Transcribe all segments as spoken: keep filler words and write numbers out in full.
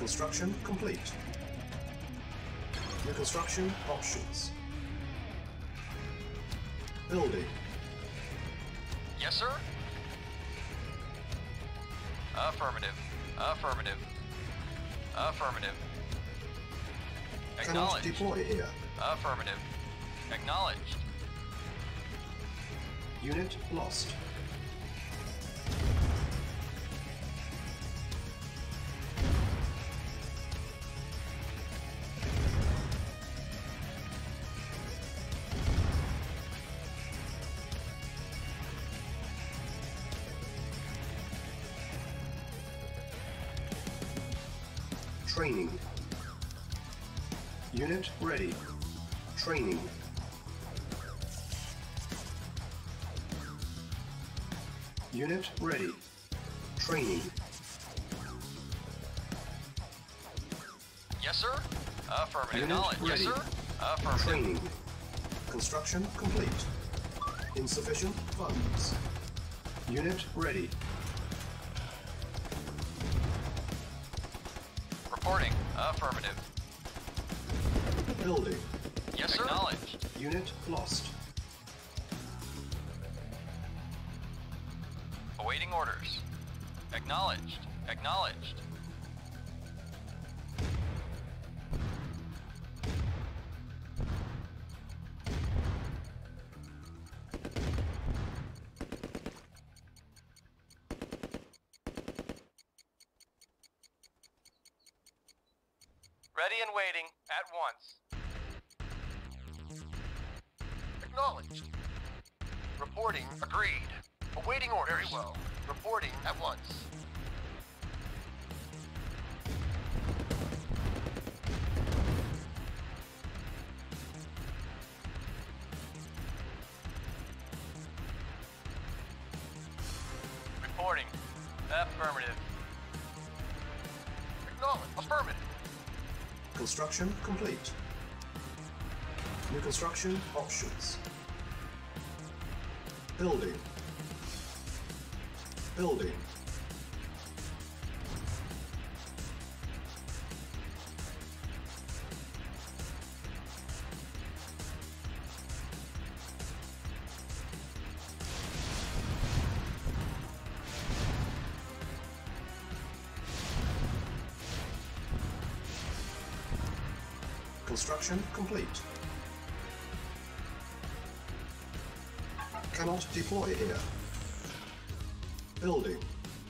Construction complete. New construction options. Building. Yes, sir? Affirmative. Affirmative. Affirmative. Cannot Acknowledged. deploy here. Affirmative. Acknowledged. Unit lost. Training. Unit ready. Training. Unit ready. Training. Yes, sir? Affirmative. Unit Acknowledged. Yes, ready. sir? Affirmative. Training. Construction complete. Insufficient funds. Unit ready. Reporting. Affirmative. Building. Yes, sir? Acknowledged. Unit lost. Awaiting orders. Acknowledged. Acknowledged. Ready and waiting at once. Acknowledged. Reporting agreed. Awaiting orders. Very well. Reporting at once. Reporting. Affirmative. Acknowledged. Affirmative. Construction complete. New construction options. Building. Building. Construction complete. Cannot deploy here. Building.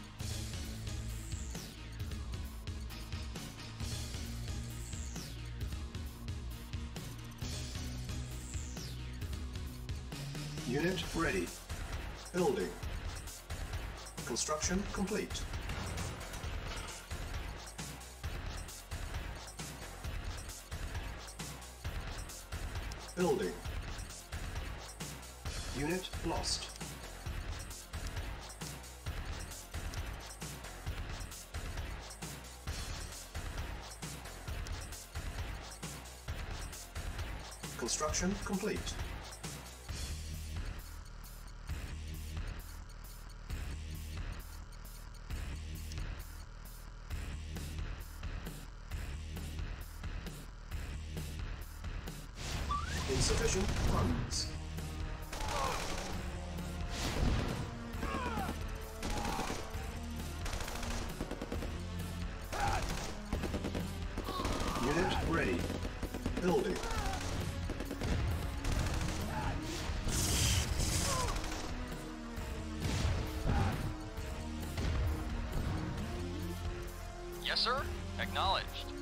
Unit ready. Building. Construction complete. Building. Unit lost. Construction complete. Insufficient funds. Unit ready. Building. Yes, sir. Acknowledged.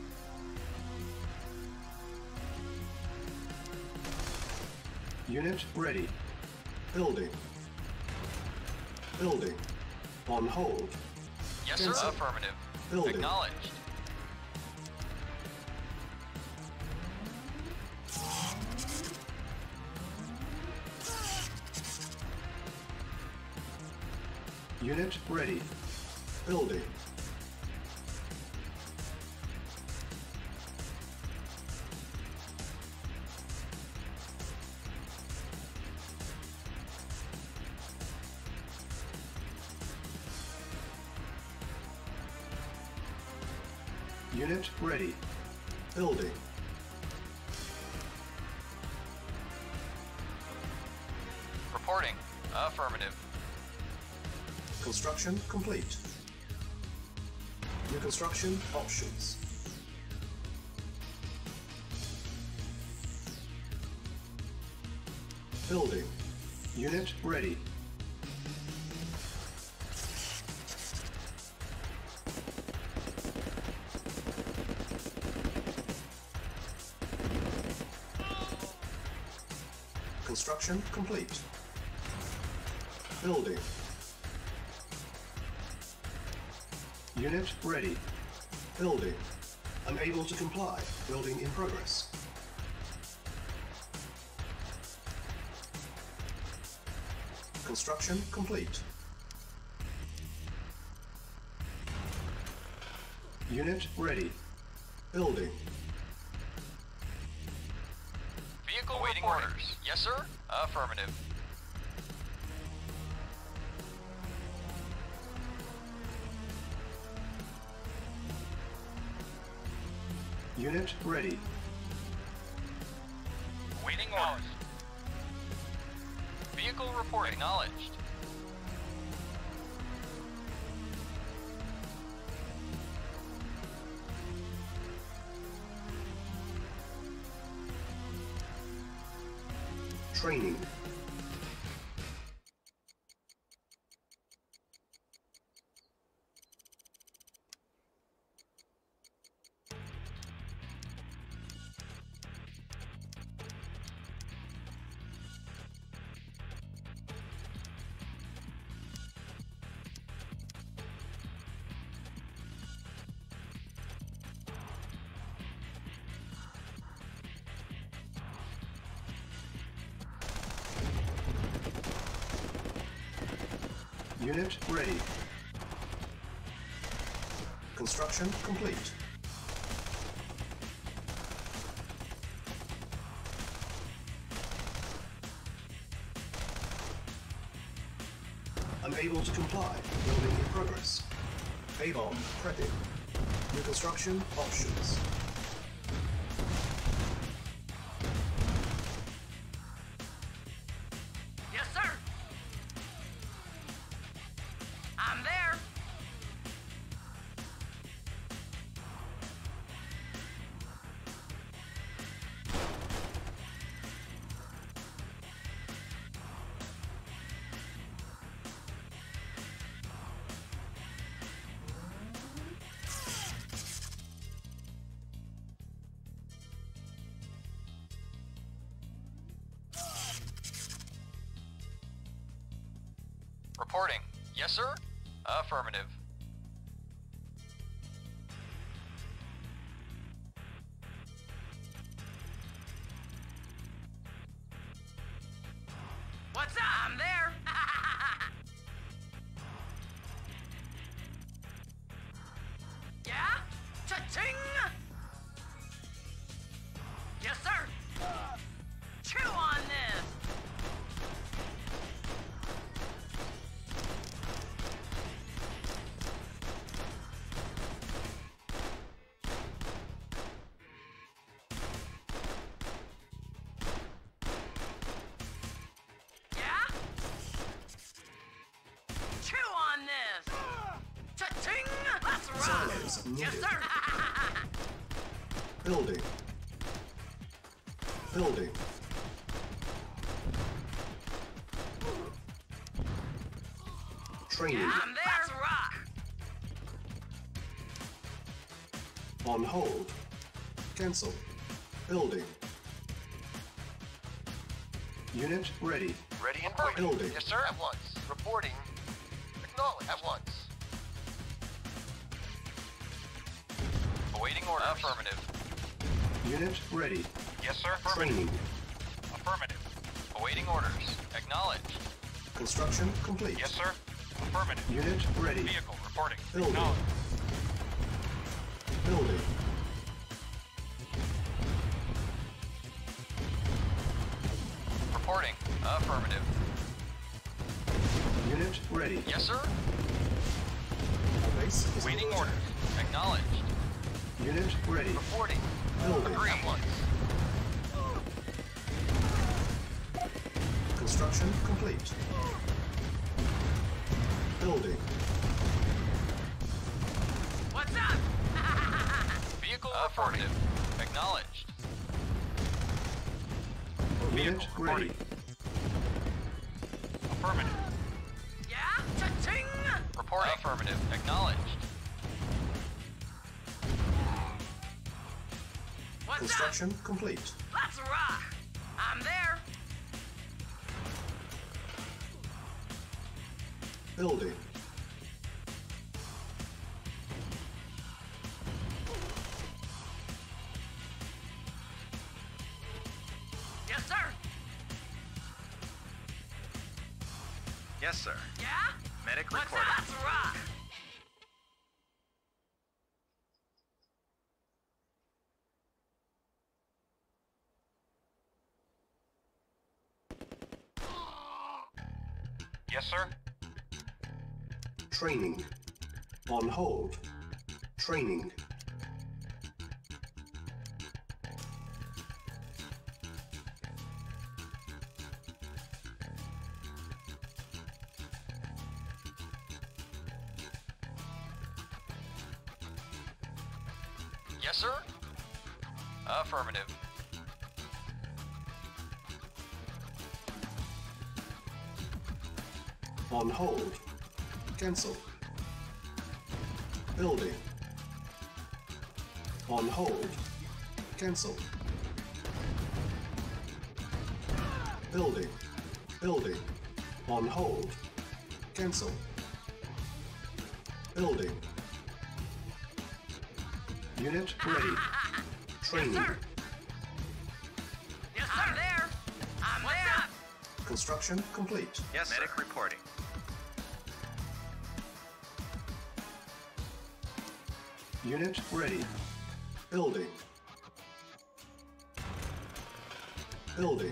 Unit ready. Building. Building. On hold. Yes, sir. Cancel. Affirmative. Building. Acknowledged. Unit ready. Building. Unit ready. Building. Reporting. Affirmative. Construction complete. New construction options. Building. Unit ready. Construction complete. Building. Unit ready. Building. Unable to comply. Building in progress. Construction complete. Unit ready. Building. Vehicle waiting orders. Yes, sir. Affirmative. Unit ready. Waiting orders. Vehicle report acknowledged. Training. Unit ready. Construction complete. Unable to comply. Building in progress. A-bomb prepping. New construction options. Yes, sir. I'm there. Reporting. Yes, sir. Affirmative. What's up? I'm there. Yeah? Cha-ching! Yes, sir. Chew on this. Chew on this! Cha-ching! Let's rock! Silos needed. Yes, sir! Building. Building. Training. Yeah, I'm there! Let's rock! On hold. Cancel. Building. Unit ready. Ready and waiting. Building. Yes, sir. At once. Reporting. Acknowledge. At once. Awaiting order. Affirmative. Unit ready. Yes, sir. Training. Affirmative. Awaiting orders. Acknowledged. Construction complete. Yes, sir. Affirmative. Unit ready. Vehicle reporting. Building. Acknowledged. Building. Reporting. Affirmative. Unit ready. Yes, sir. Base is Waiting under orders. attack. Acknowledged. Unit ready. Reporting. Building. Agreed. At once. Construction complete. Building. What's up? Vehicle Affirmative. reporting. Acknowledged. Unit ready. Affirmative. Yeah? Cha-ching! Reporting. Affirmative. Acknowledged. What's Construction complete. up? Let's rock! I'm there. Building. Yes, sir. Yes, sir. Yeah? Medic What's reporting. up? Let's rock! Yes, sir. Training. On hold. Training. Yes, sir. Affirmative. On hold. Cancel. Building. On hold. Cancel. Building. Building. On hold. Cancel. Building. Unit ready. Training. Yes, sir. Yes, sir. I'm there. I'm What's there. Up? Construction complete. Yes, Medic sir. reporting. Unit ready. Building. Building.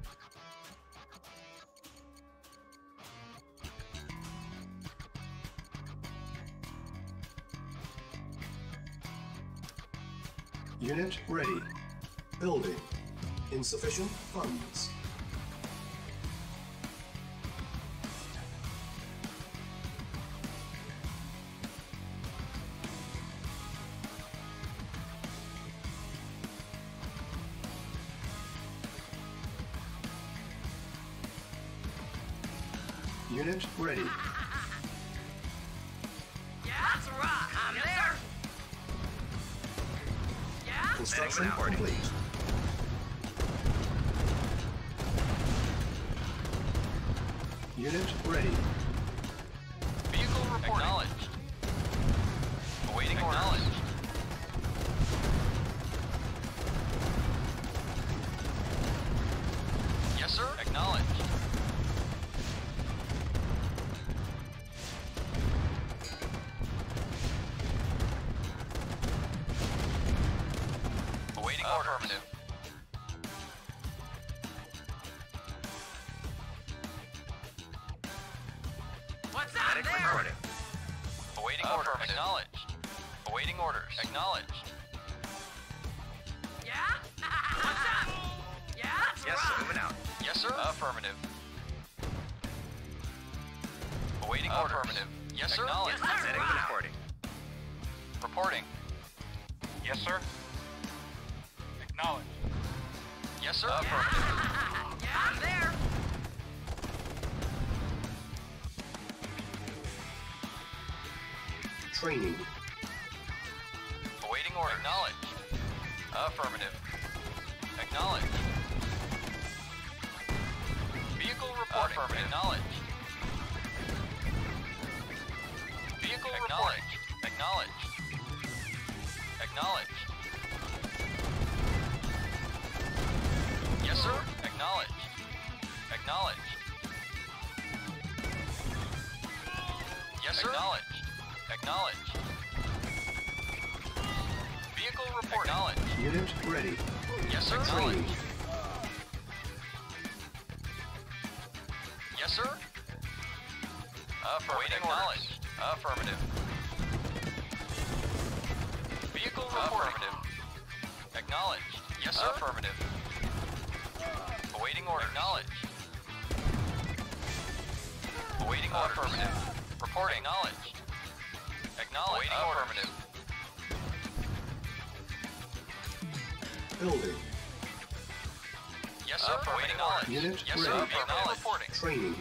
Unit ready. Building. Insufficient funds. Unit ready. Yeah? Let's rock! I'm yes, there. Sir. Yeah? Construction Medic reporting. complete. Unit ready. Vehicle reporting. Acknowledged. Awaiting acknowledged. Yes, sir. Acknowledged. Awaiting orders. Affirmative. What's up Medic there? reporting. Awaiting orders. Acknowledged. Awaiting orders. Acknowledged. Yeah? What's up? Yeah? Let's Yes, rock! sir. Moving out. Yes, sir. Affirmative. Awaiting orders. Affirmative. Yes, sir. Acknowledged. Yes, sir. Medic Rock. reporting. Reporting. Yes, sir. Acknowledged. Yes, sir. Affirmative. Yeah, I'm there. Training. Awaiting order. Acknowledged. Affirmative. Acknowledged. Vehicle reporting. Affirmative. Acknowledged. Vehicle reporting. Acknowledged. Acknowledged. Yes, sir. Acknowledged. Acknowledged. Yes, sir. Acknowledged. Acknowledged. Vehicle report. Acknowledged. Unit ready. Yes, sir. Training. Acknowledged. Yes, sir. Affirmative. Acknowledged. Affirmative. Vehicle reporting. Affirmative. Acknowledged. Yes, sir. Affirmative. Awaiting order. Acknowledged. Awaiting order. Affirmative. Reporting. Acknowledged. Acknowledged. Awaiting orders. Affirmative. Building. Yes, sir. Awaiting knowledge. Unit Yes, ready. sir. Acknowledged. Reporting. Training.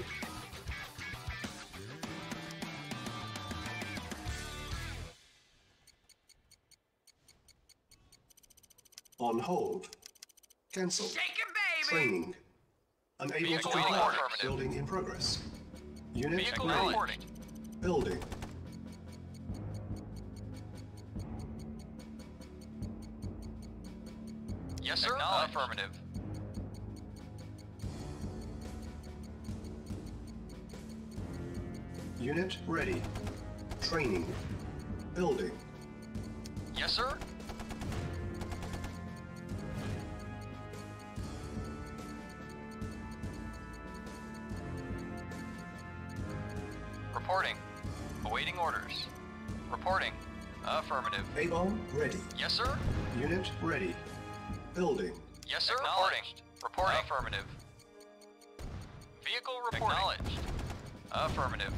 On hold. Cancel. Shake it, baby. Training. Unable to Vehicle comply. affirmative. Building in progress. Unit Vehicle ready. reporting. Building. Yes, sir. Affirmative. Unit ready. Training. Building. Yes, sir. Reporting. Awaiting orders. Reporting. Affirmative. A-bomb ready. Yes, sir. Unit ready. Building. Yes, sir. Reporting. Reporting. Affirmative. Vehicle reporting. Acknowledged. Affirmative.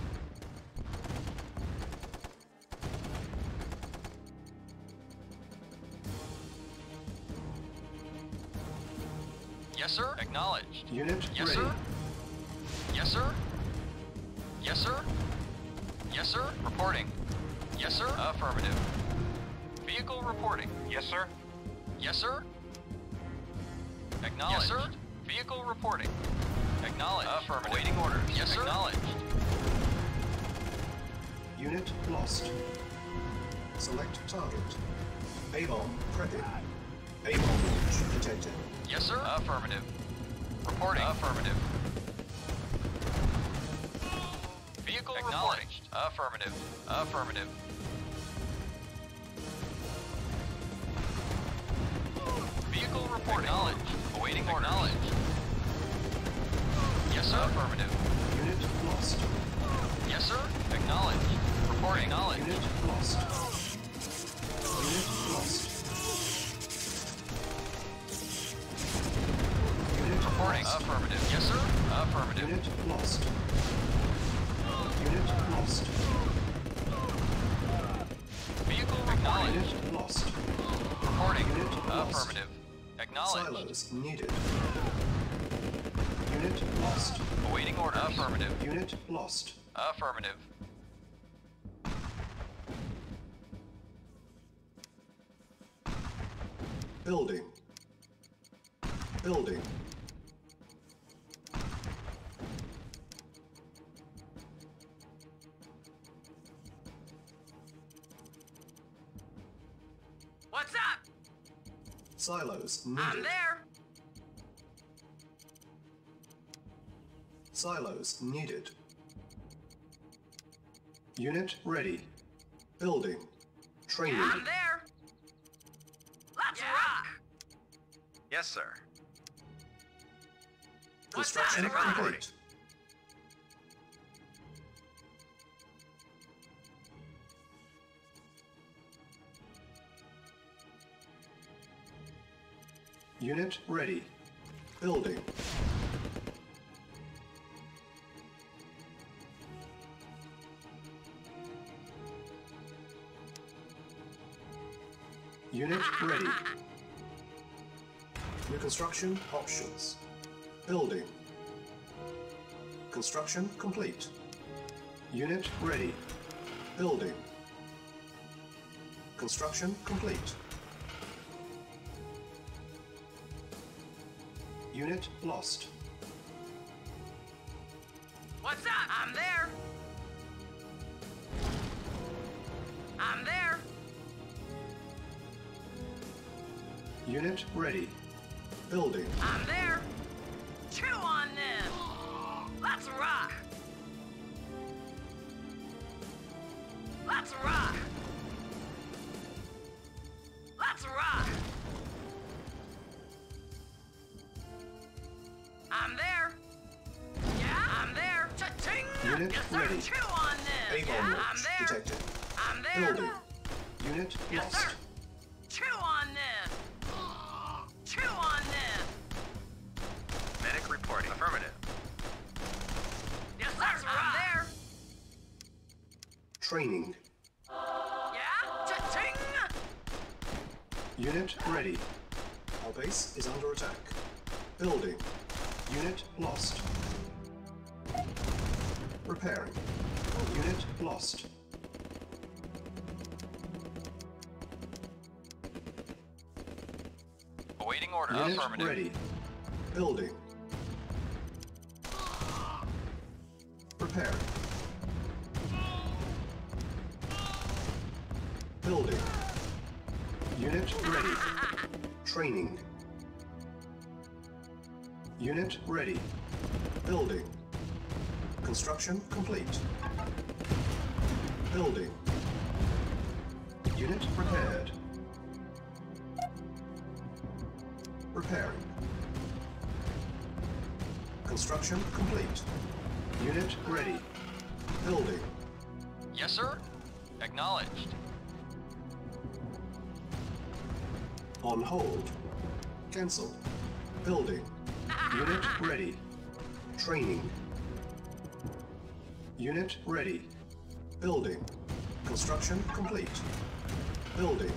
Yes, sir. Acknowledged. Unit Yes, ready. sir. Yes, sir. Yes, sir. Yes, sir. Reporting. Yes, sir. Affirmative. Vehicle reporting. Yes, sir. Yes, sir. Acknowledged. Yes, sir. Vehicle reporting. Acknowledged. Affirmative. Waiting orders. Yes, sir. Acknowledged. Unit lost. Select target. A-bomb prepping. A-bomb launch detected. Yes, sir. Affirmative. Reporting. Affirmative. Vehicle acknowledged. Affirmative. Affirmative. Vehicle reporting. Acknowledged. Awaiting order. Acknowledged. Yes, sir. Affirmative. Unit lost. Yes, sir. Acknowledged. Reporting. Acknowledged. Unit lost. Unit lost. Unit Reporting. lost. Affirmative. Yes, sir. Affirmative. Unit lost. Unit lost. Vehicle acknowledged. Unit lost. Reporting. Unit lost. Affirmative. Acknowledged. Silos needed. Unit lost. Awaiting order. Affirmative. Unit lost. Affirmative. Building. Building. What's up? Silos I'm needed. there. Silos needed. Unit ready. Building. Training. I'm there. Let's rock. Yes, sir. What's up? Construction Rock. complete. Unit ready. Building. Unit ready. New construction options. Building. Construction complete. Unit ready. Building. Construction complete. Unit lost. What's up? I'm there. I'm there. Unit ready. Building. I'm there. Chew on this. Let's rock. Let's rock. Let's rock. I'm there. Yeah, I'm there. Cha-ching. Unit Yes, sir. ready. Chew on this. A-bomb Yeah, I'm launch there. detected. I'm there. Building. Unit Yes, lost. sir. Training. Yeah? Cha-ching! Unit ready. Our base is under attack. Building. Unit lost. Repairing. Unit lost. Awaiting order. Unit Affirmative. ready. Building. Repairing. Building. Unit ready. Training. Unit ready. Building. Construction complete. Building. Unit prepared. Repairing. Construction complete. Unit ready. Building. Yes, sir. Acknowledged. On hold. Cancel. Building. Unit ready. Training. Unit ready. Building. Construction complete. Building.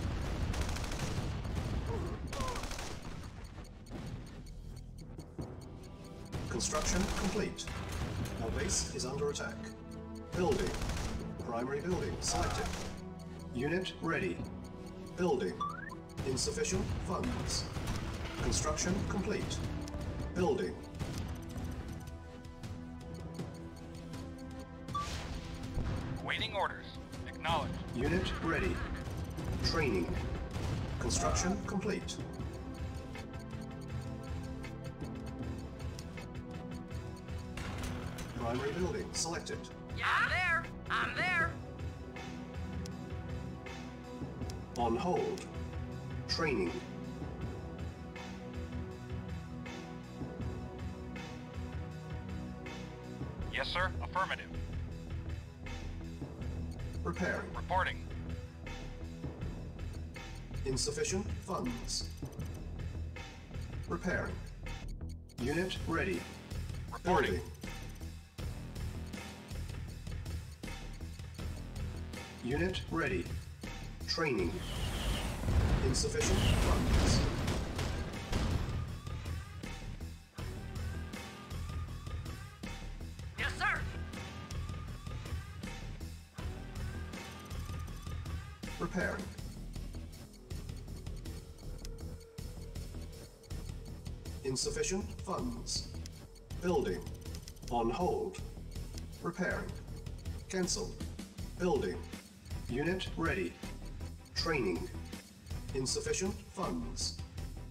Construction complete. Our base is under attack. Building. Primary building selected. Unit ready. Building. Insufficient funds. Construction complete. Building. Awaiting orders. Acknowledged. Unit ready. Training. Construction complete. Primary building selected. Yeah? I'm there! I'm there! On hold. Training. Yes, sir. Affirmative. Repairing. Reporting. Insufficient funds. Repairing. Unit ready. Reporting. Building. Unit ready. Training. Insufficient funds. Yes, sir! Repairing. Insufficient funds. Building. On hold. Repairing. Cancel. Building. Unit ready. Training. Insufficient funds.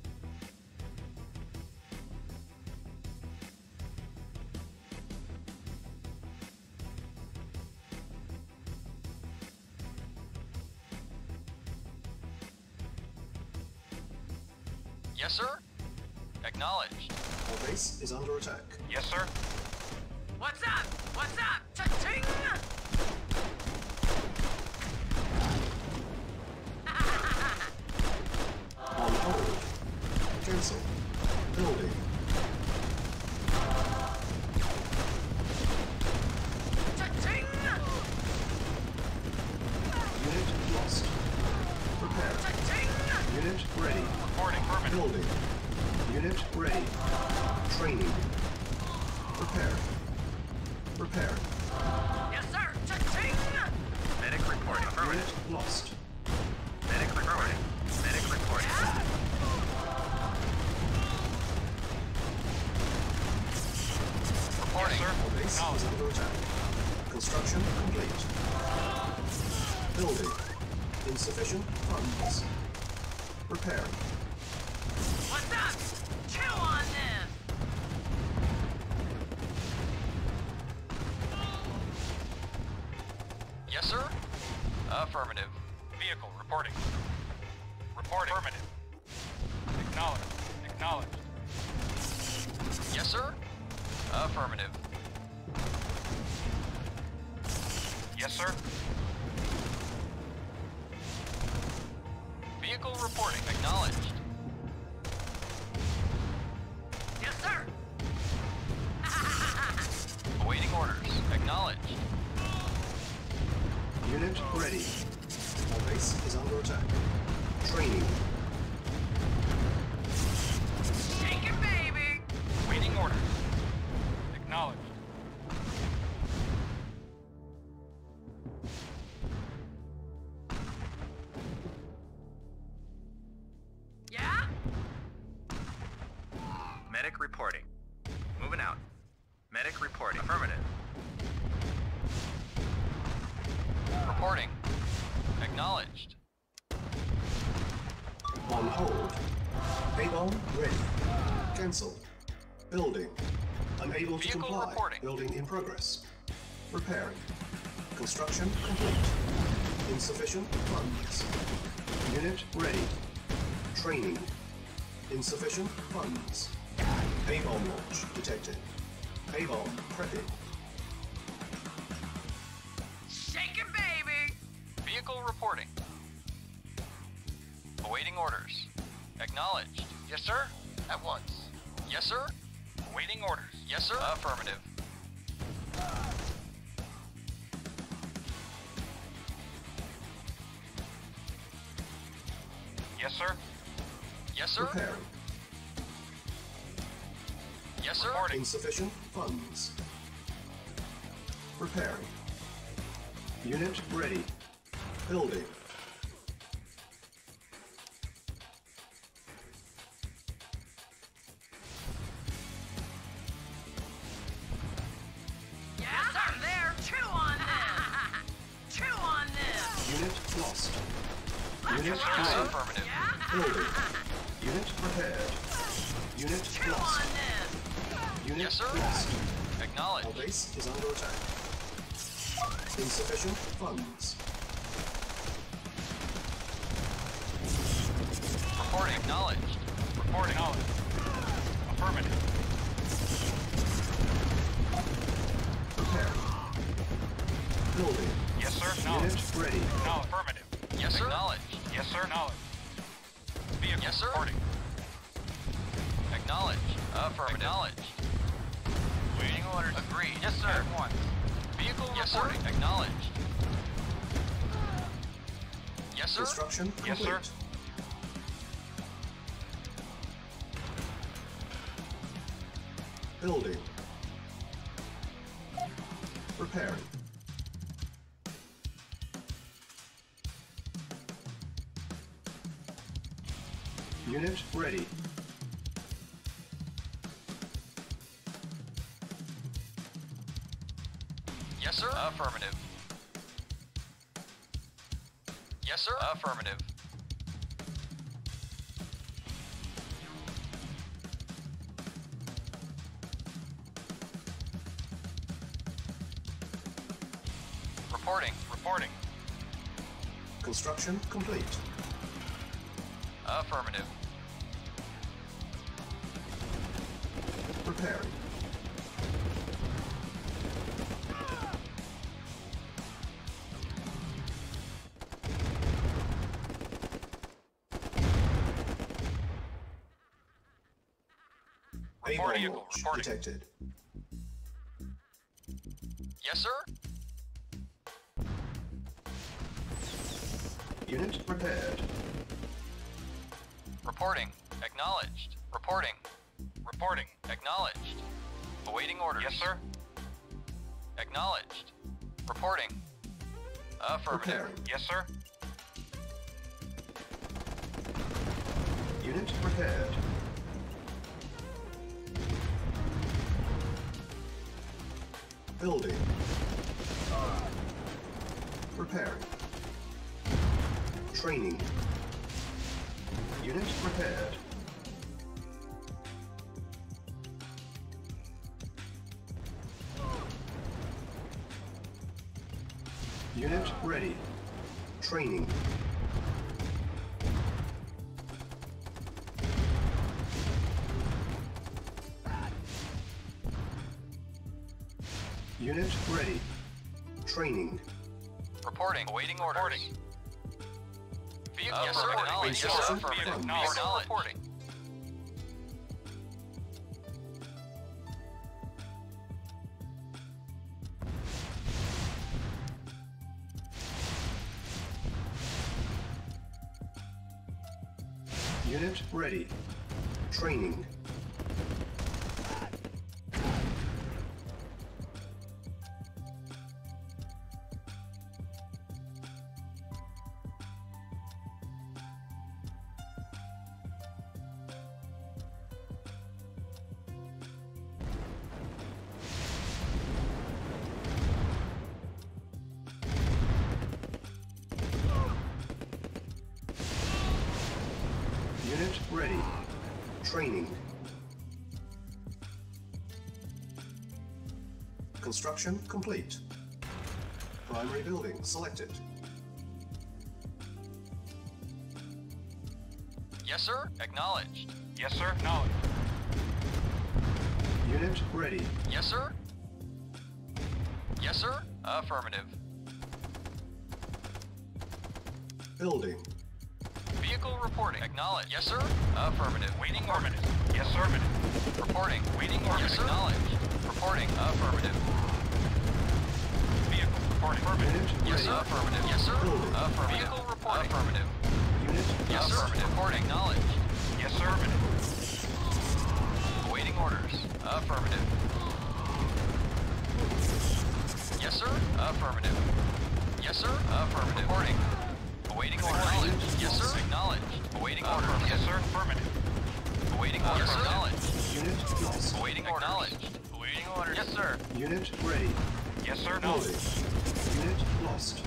Yes, sir. Acknowledged. Our base is under attack. Yes, sir. What's up? What's up? Cha-ching! On hold. Cancel. Building. Cha-ching! Unit lost. Prepare. Cha-ching! Unit ready. Reporting. Affirmative. Building. Unit ready. Training. Prepare. Prepare. Yes, sir! Cha-ching! Medic reporting. Unit lost. Medic reporting. Medic reporting. Yeah? Reporting. Our base is under attack. Construction complete. Building. Insufficient funds. Repairing. What's up? Chew on this! Yes, sir. Affirmative. Vehicle reporting. Reporting. Affirmative. Acknowledged. Acknowledged. Yes, sir. Affirmative. Yes, sir. Vehicle reporting. Acknowledged. Yes, sir! Awaiting orders. Acknowledged. Unit ready. Our base is under attack. Training. Shake it, baby! Waiting orders. Acknowledged. Yeah? Medic reporting. Moving out. Medic reporting. Affirmative. Reporting. Acknowledged. On hold. A-bomb ready. Cancel. Building. Unable to Vehicle comply. reporting. Building in progress. Repairing. Construction complete. Insufficient funds. Unit ready. Training. Insufficient funds. A-bomb launch detected. A-bomb prepping. Shake it, baby! Vehicle reporting. Awaiting orders. Acknowledged. Yes, sir. At once. Yes, sir. Awaiting orders. Yes, sir. Affirmative. Yes, sir. Yes, sir. Repairing. Yes, sir. Insufficient funds. Repairing. Unit ready. Building. Yeah, I'm there. Chew on this. Chew on this. Unit lost. Unit Yes, ready. affirmative. Yeah? Building. Unit prepared. Unit Chew lost. on this. Unit Yes, sir. lost. Our Acknowledged. base is under attack. Insufficient funds. Reporting. Acknowledged. Reporting. Acknowledged. Affirmative. Preparing. Building. Yes, sir. Unit ready. No, affirmative. Yes, sir. Acknowledged. Yes, sir. Acknowledged. Vehicle yes, sir. Reporting. Acknowledged. Affirmative. Acknowledged. Waiting orders. Agreed. Yes, sir. At once. Vehicle yes, reporting. Sir. Acknowledged. Yes, sir. Construction complete. Yes, sir. Building. Repairing. Unit ready. Yes, sir. Affirmative. Yes, sir. Affirmative. Reporting. Reporting. Construction complete. Affirmative. Repairing. Reporting. A-bomb launch Reporting. detected. Yes, sir. Unit prepared. Reporting. Acknowledged. Reporting. Reporting. Acknowledged. Awaiting orders. Yes, sir. Acknowledged. Reporting. Affirmative. Preparing. Yes, sir. Unit prepared. Building. Repairing. Training. Unit prepared. Unit ready. Training. Unit ready. Training. Reporting. Awaiting orders. Reporting. Vehicle yes, sir. Acknowledged. Yes, sir. Affirmative. Affirmative. Acknowledged. Vehicle reporting. Unit ready. Training. Unit ready. Training. Construction complete. Primary building selected. Yes, sir. Acknowledged. Yes, sir. Acknowledged. Unit ready. Yes, sir. Yes, sir. Affirmative. Building. Vehicle reporting. Acknowledged. Yes, sir. Affirmative. Waiting order. Yes, sir. Affirmative. Reporting. Waiting order. Yes, acknowledged. Reporting. Affirmative. Vehicle reporting. Unit Yes, ready. affirmative. Yes, sir. Building. Affirmative. Vehicle reporting. Affirmative. Unit Yes, lost. sir. Reporting. Acknowledged. Yes, sir. Affirmative. Awaiting orders. Affirmative. Yes, sir. Affirmative. Yes, sir. Affirmative. Reporting. Awaiting orders. Acknowledged. Yes, sir. Acknowledged. Awaiting orders. Yes, sir. Affirmative. Awaiting orders. Yes, acknowledged. Unit lost. Awaiting orders. Acknowledged. Awaiting orders. Yes, sir. Unit ready. Yes, sir. Building. Acknowledged. Unit lost.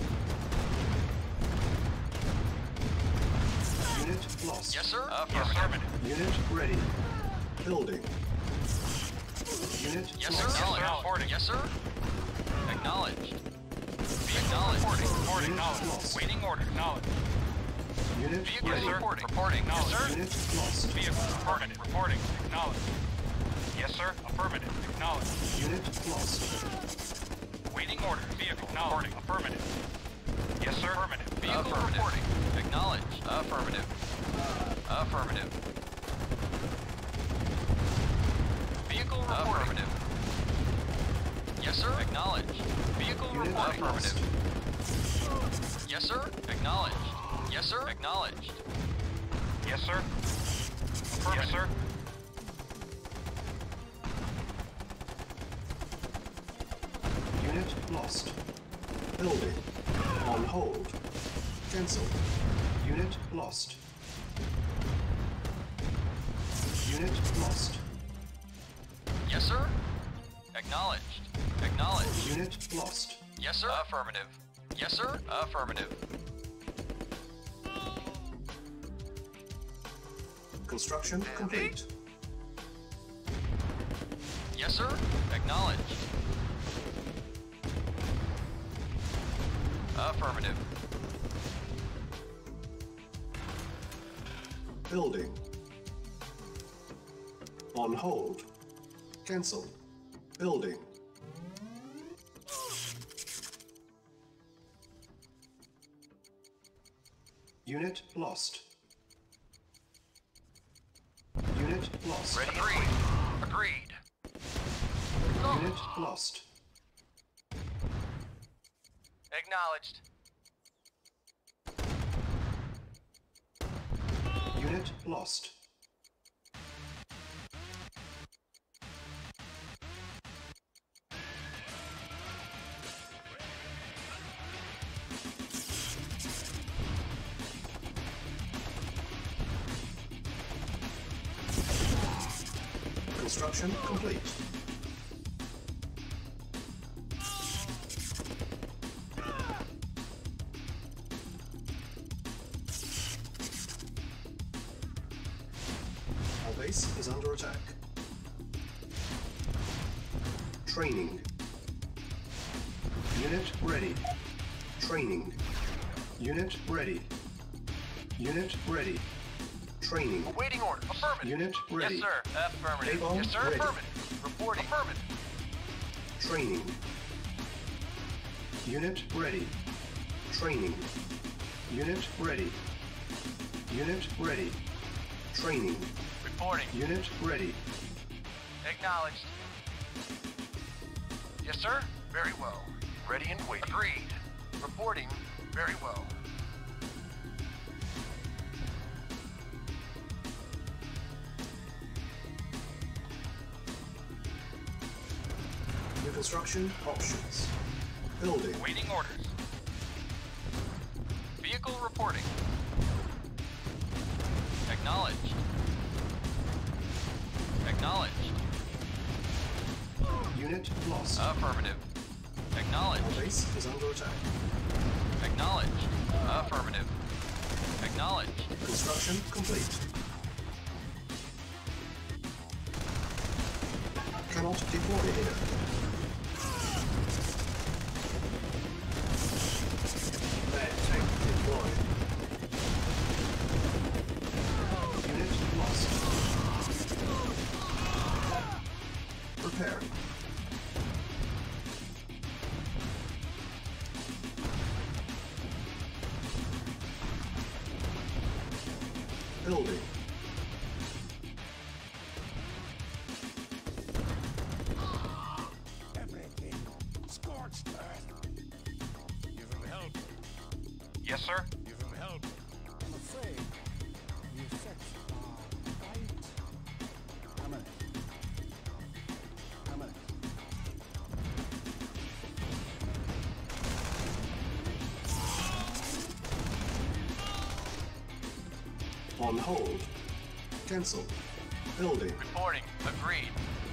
Unit lost. Yes, sir. Yes, Affirmative. affirmative. Unit ready. Building. Unit Yes, sir. lost. Acknowledged. sir. Reporting. Yes, sir. Acknowledged. Be acknowledged. Reporting. Reporting. Unit Acknowledged. lost. Waiting order. Acknowledged. Unit Vehicle ready. sir. reporting. Reporting. Yes, sir. Unit lost. Vehicle affirmative. Reporting. Acknowledged. Yes, sir. Affirmative. Acknowledged. Unit lost. Waiting order. Vehicle reporting. Affirmative. Yes, sir. Affirmative. Vehicle Affirmative. reporting. Acknowledged. Affirmative. Affirmative. Vehicle reporting. Affirmative. Yes, sir. Acknowledged. Vehicle Unit reporting. lost. Affirmative. Yes, sir. Acknowledged. Yes, sir. Acknowledged. Yes, sir. Affirmative. Yes, sir. Unit lost. Building. On hold. Cancel. Unit lost. Unit lost. Yes, sir. Acknowledged. Acknowledged. Unit lost. Yes, sir. Affirmative. Yes, sir. Affirmative. Construction complete. Yes, sir. Acknowledged. Affirmative. Building. On hold. Cancel. Building. Unit lost. Unit lost. Ready? Agreed. Agreed. Unit lost. Acknowledged. Unit lost. Construction complete. Our base is under attack. Training. Unit ready. Training. Unit ready. Unit ready. Training. Awaiting order. Affirmative. Unit ready. Yes, sir. Affirmative. A-bomb Yes, sir. ready. Affirmative. Reporting. Affirmative. Training. Unit ready. Training. Unit ready. Unit ready. Training. Reporting. Unit ready. Acknowledged. Yes, sir. Very well. Ready and waiting. Agreed. Reporting. Very well. Construction options. Building. Awaiting orders. Vehicle reporting. Acknowledged. Acknowledged. Unit lost. Affirmative. Acknowledged. Our base is under attack. Acknowledged. Affirmative. Acknowledged. Construction complete. Cannot deploy here. Bad tank deployed. Unit lost. Repairing. Building. Everything scorched earth. Give him help. Yes, sir. Give him help. I'm afraid the effects are quite permanent. Permanent. On hold. Cancel. Building. Reporting. Agreed.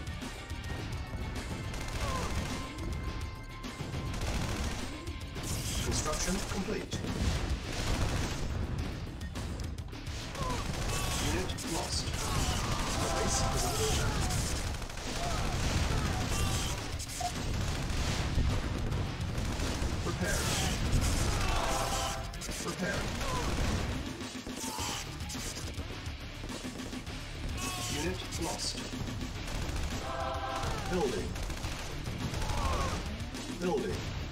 Construction complete. Unit lost. Our base is under attack. Prepare. Prepare. Unit lost. Building. Building.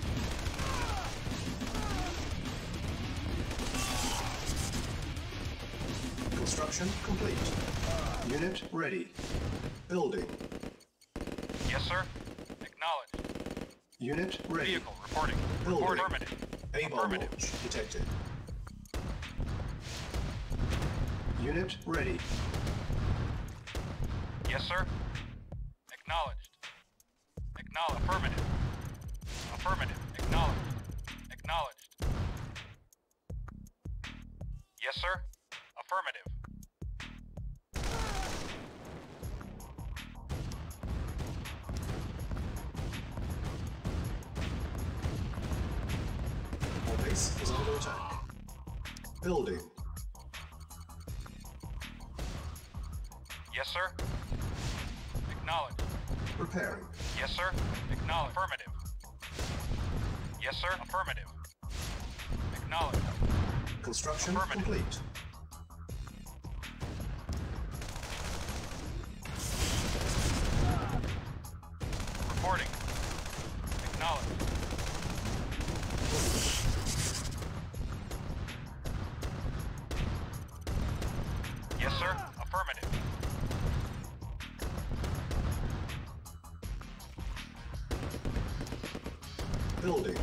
Construction complete. Unit ready. Building. Yes, sir. Acknowledged. Unit ready. Vehicle reporting. Building. Report affirmative. A-bomb Affirmative. launch detected. Unit ready. Yes, sir. Acknowledged. Acknowledged. Affirmative. Affirmative. Acknowledged. Acknowledged. Yes, sir. Affirmative. Our base is under attack. Building. Yes, sir. Acknowledged. Repairing. Yes, sir. Acknowledged. Affirmative. Yes, sir. Affirmative. Acknowledged. Construction Affirmative. complete. Reporting. Acknowledged. Yes, sir. Affirmative. Building.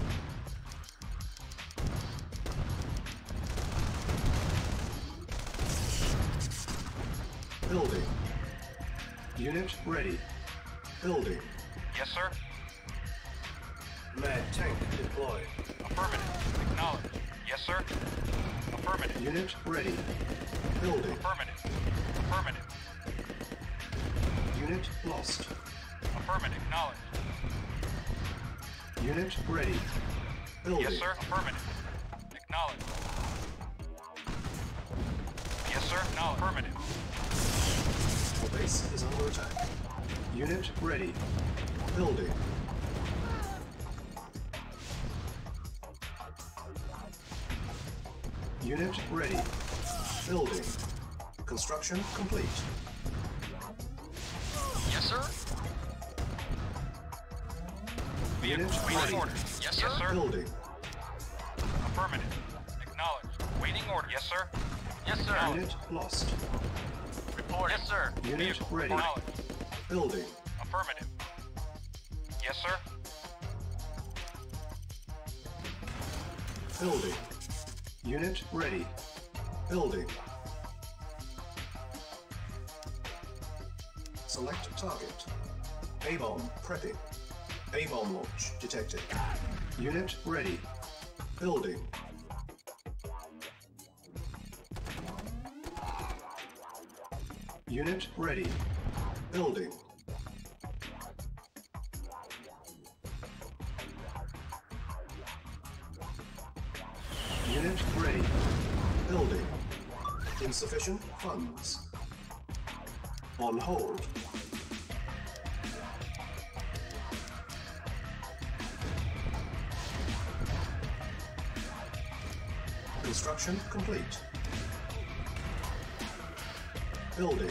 Building. Unit ready. Building. Yes, sir. Mad tank deployed. Affirmative. Acknowledged. Yes, sir. Affirmative. Unit ready. Building. Affirmative. Affirmative. Unit lost. Affirmative. Acknowledged. Unit ready. Building. Yes, sir. Affirmative. Acknowledged. Yes, sir. No. Affirmative. Our base is under attack. Unit ready. Building. Unit ready. Building. Construction complete. Yes, sir. Unit Waiting ready. orders. Yes, sir. Yes, sir. Building. Affirmative. Acknowledged. Waiting order. Yes, sir. Yes, sir. Unit lost. Report. Yes, sir. Unit Vehicle ready. acknowledged. Building. Affirmative. Yes, sir. Building. Unit ready. Building. Select target. A-bomb prepping. A-bomb launch detected. Unit ready. Building. Unit ready. Building. Unit ready. Building. Insufficient funds. On hold. Construction complete. Building.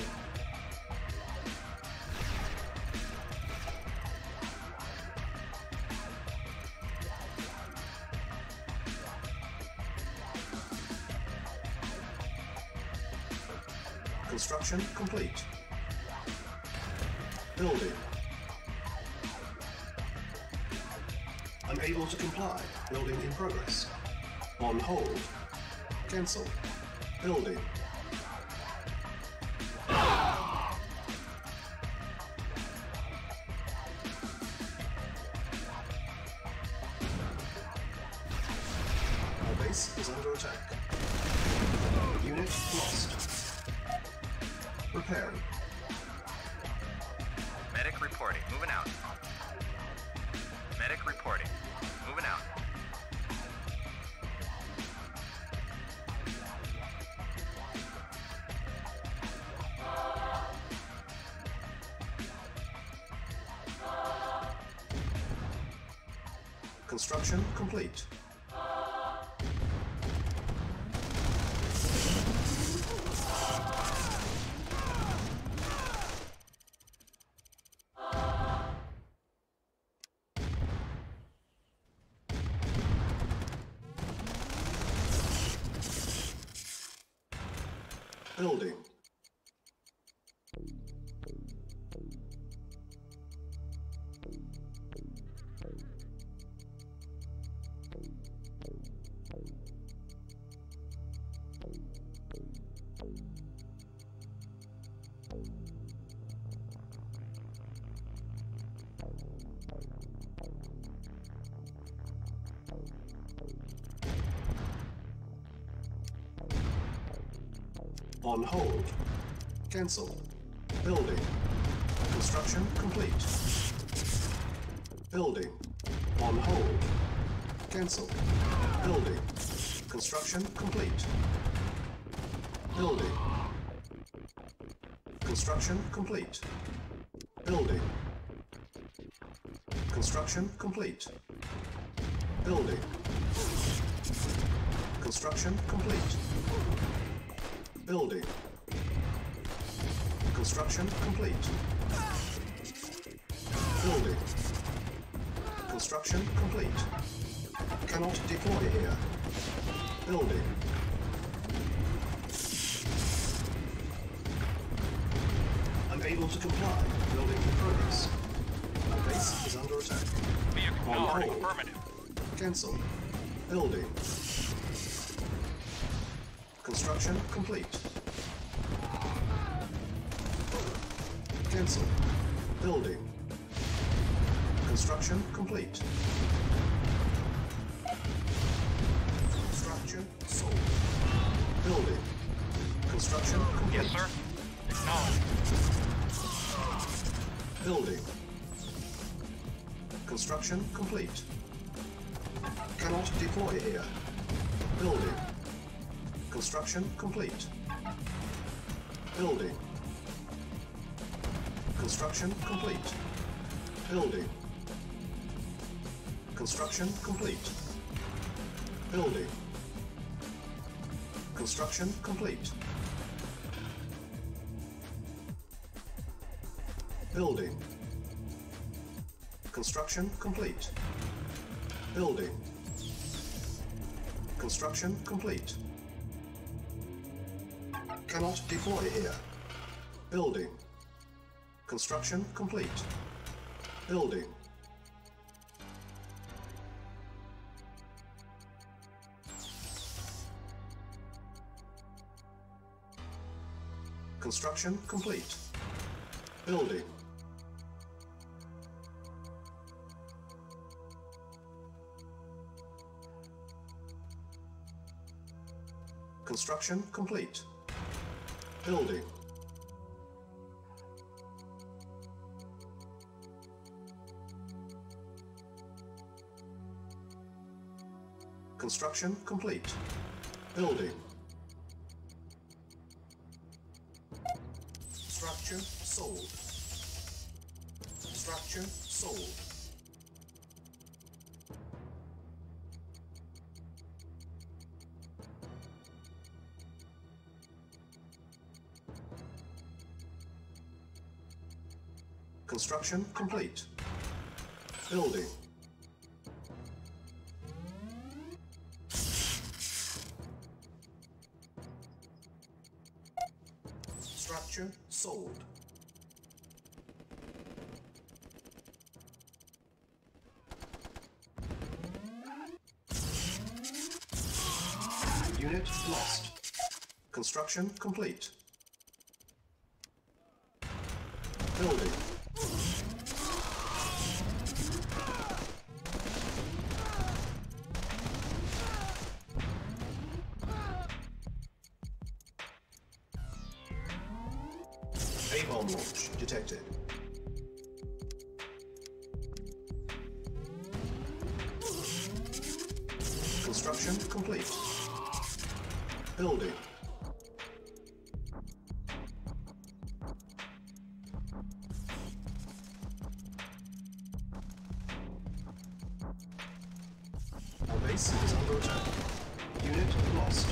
Construction complete. Building. Unable to comply. Building in progress. On hold. Cancel. Building. Our base is under attack. Unit lost. Repairing. Medic reporting. Moving out. Medic reporting. Moving out. Construction complete. Building. On hold. Cancel. Building. Construction complete. Building. On hold. Cancel. Building. Construction complete. Building. Construction complete. Building. Construction complete. Building. Construction complete. Building. Construction complete. Building. Construction complete. Cannot deploy here. Building. Unable to comply. Building in progress. Our base is under attack. Vehicle On already hold. affirmative. Cancel. Building. Construction complete. Cancel. Building. Construction complete. Structure sold. Building. Construction complete. Yes, sir. Acknowledged. Building. Construction complete. Cannot deploy here. Building. Construction complete. Building. Construction complete. Building. Construction complete. Building. Construction complete. Building. Construction complete. Building. Construction complete. Cannot deploy here. Building. Construction complete. Building. Construction complete. Building. Construction complete. Building. Construction complete. Building. Structure sold. Structure sold. Construction complete. Building. Structure sold. Unit lost. Construction complete. Building. A-bomb launch detected. Construction complete. Building. Our base is under attack. Unit lost.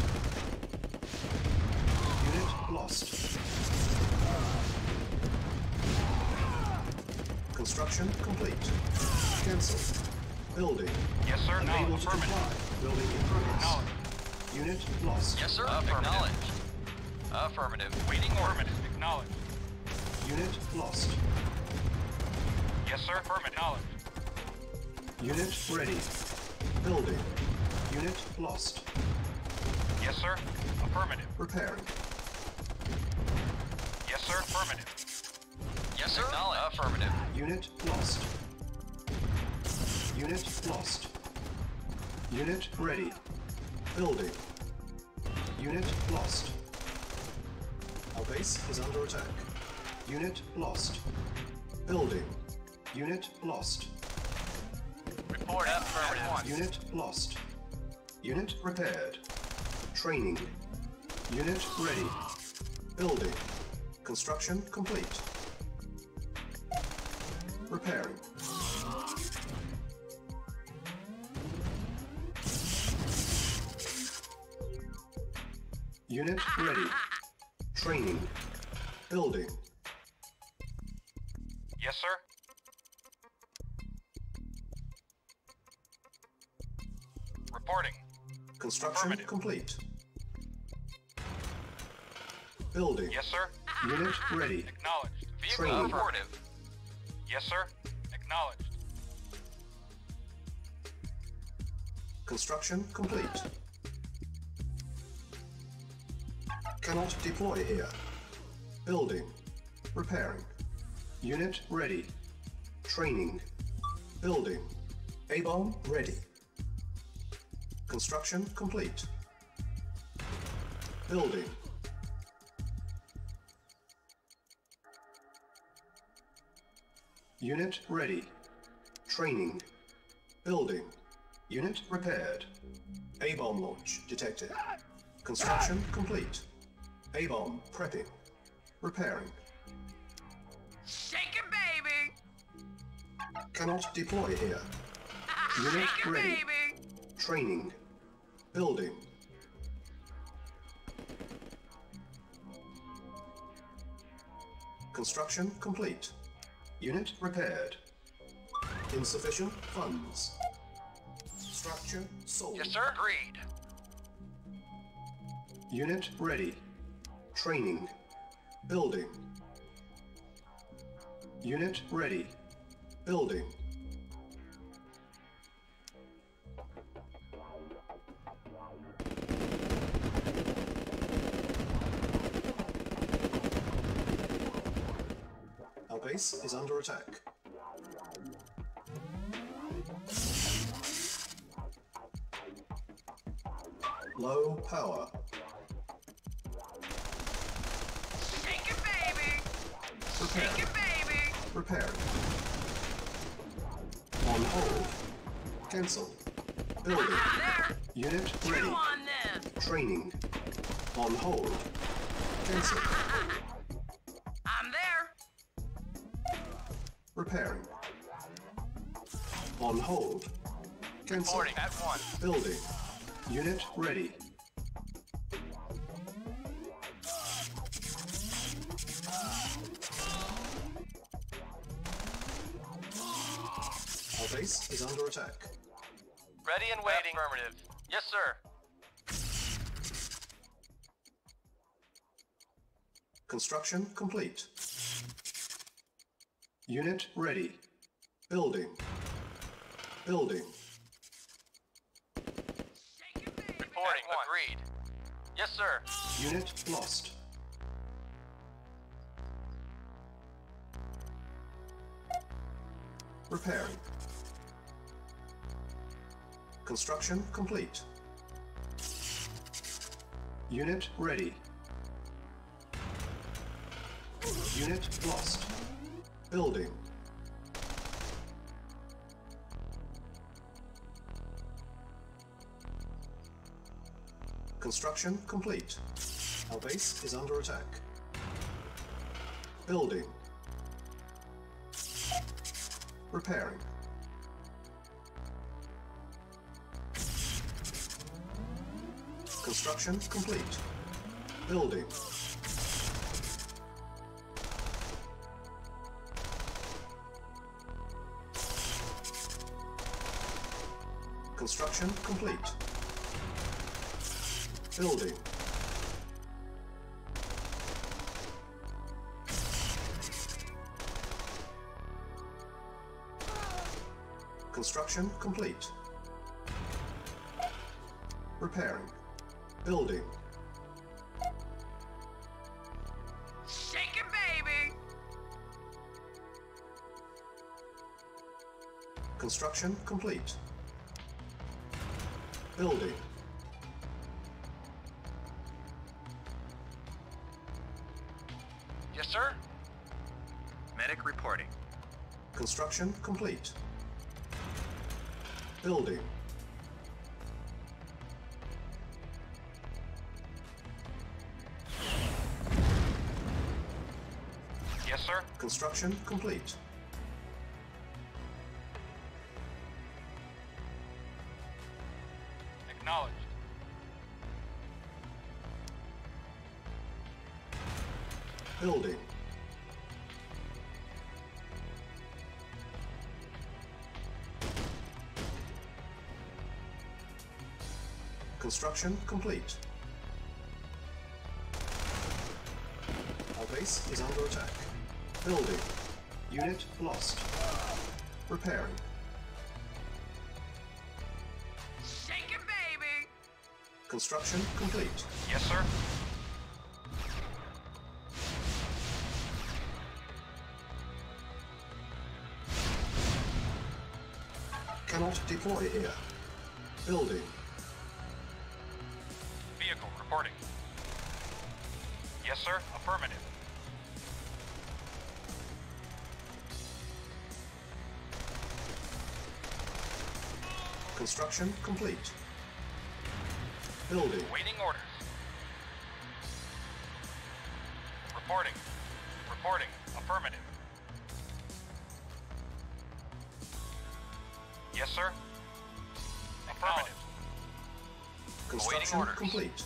Unit lost. Construction complete. Cancel. Building. Yes, sir. Unable No, to affirmative. comply. Building in progress. Acknowledged. Unit lost. Yes, sir. Acknowledged. Affirmative. Waiting affirmative. Acknowledged. Unit lost. Yes, sir. Affirmative. Acknowledged. Unit ready. Building. Unit lost. Yes, sir. Affirmative. Repairing. Yes, sir. Affirmative. Yes, sir. Acknowledged. Affirmative. Unit lost. Unit lost. Unit ready. Building. Unit lost. Our base is under attack. Unit lost. Building. Unit lost. Report affirmative. Unit lost. Unit repaired. Training. Unit ready. Building. Construction complete. Repairing. Unit ready. Training. Building. Yes, sir. Reporting. Construction Affirmative. complete. Building. Yes, sir. Unit ready. Acknowledged. Vehicle Training. affirmative. Yes, sir. Acknowledged. Construction complete. Cannot deploy here. Building. Repairing. Unit ready. Training. Building. A-bomb ready. Construction complete. Building. Unit ready. Training. Building. Unit repaired. A-bomb launch detected. Construction complete. A-bomb prepping. Repairing. Shake it, baby. Cannot deploy here. Unit Shake it, ready. baby. Training. Building. Construction complete. Unit repaired. Insufficient funds. Structure sold. Yes, sir. Agreed. Unit ready. Training. Building. Unit ready. Building. Our base is under attack. Low power. Shake it, baby. Repairing. On hold. Cancel. Building. I'm there. Unit Chew ready. on this. Training. On hold. Cancel. I'm there. Repairing. On hold. Cancel. Reporting at one. Building. Unit ready. Our base is under attack. Ready and waiting. Affirmative. Yes, sir. Construction complete. Unit ready. Building. Building. Reporting. Agreed. Yes, sir. Unit lost. Repairing. Construction complete. Unit ready. Unit lost. Building. Construction complete. Our base is under attack. Building. Repairing. Construction complete. Building. Construction complete. Building. Construction complete. Repairing. Building. Shake it, baby. Construction complete. Building. Yes, sir. Medic reporting. Construction complete. Building. Yes, sir. Construction complete. Acknowledged. Building. Construction complete. Our base is under attack. Building. Unit lost. Repairing. Shake it, baby. Construction complete. Yes, sir. Cannot deploy here. Building. Vehicle reporting. Yes, sir. Affirmative. Construction complete. Building. Waiting orders. Reporting. Reporting. Affirmative. Yes, sir. Affirmative. Construction orders. complete.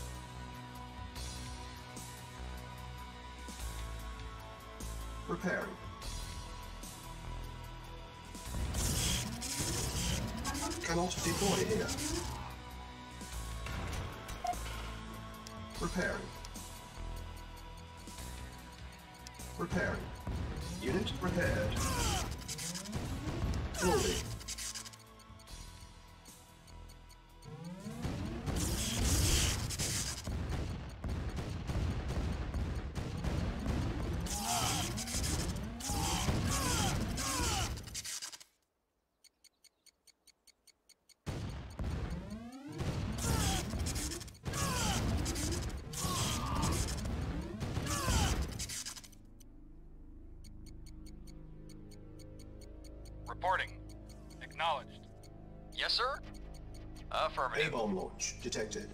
Repairing. Cannot deploy here. Repairing. Repairing. Unit repaired. Building. Reporting. Acknowledged. Yes, sir? Affirmative. A-bomb launch detected.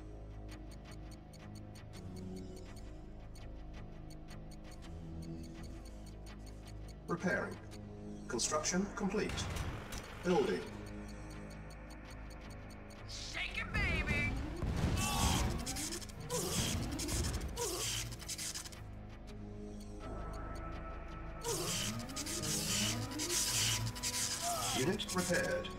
Repairing. Construction complete. Building. Shake it, baby. Unit repaired.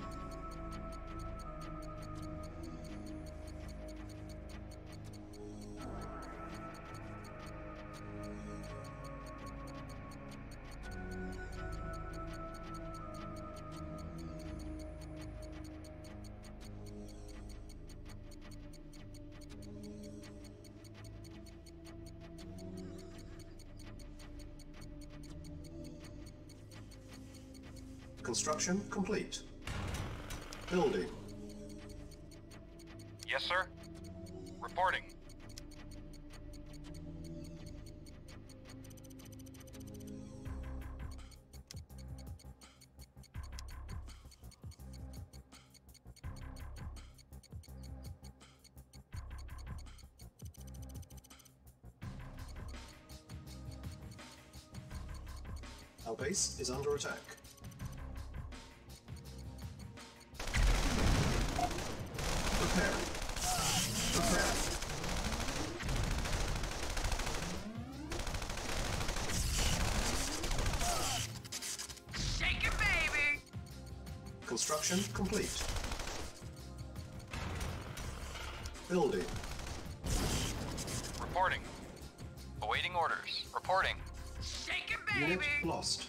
Construction complete. Building. Yes, sir? Reporting. Our base is under attack. Repairing. Repair. Shake it, baby. Construction complete. Building. Reporting. Awaiting orders. Reporting. Shake it, Unit baby. lost.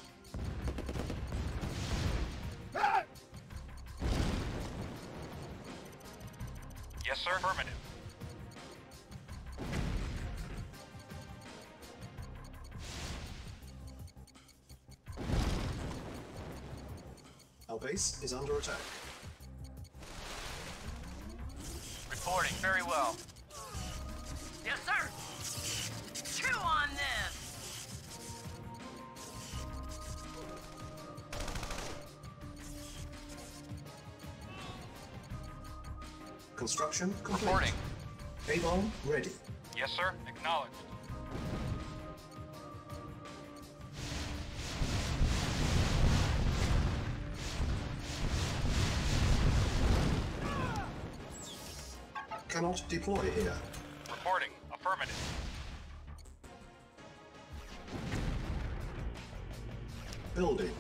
Yes, sir? Affirmative. Our base is under attack. Reporting. Very well. Yes, sir. Chew on this. Construction complete. Reporting. A-bomb ready. Yes, sir? Acknowledged. Cannot deploy here. Reporting. Affirmative. Building.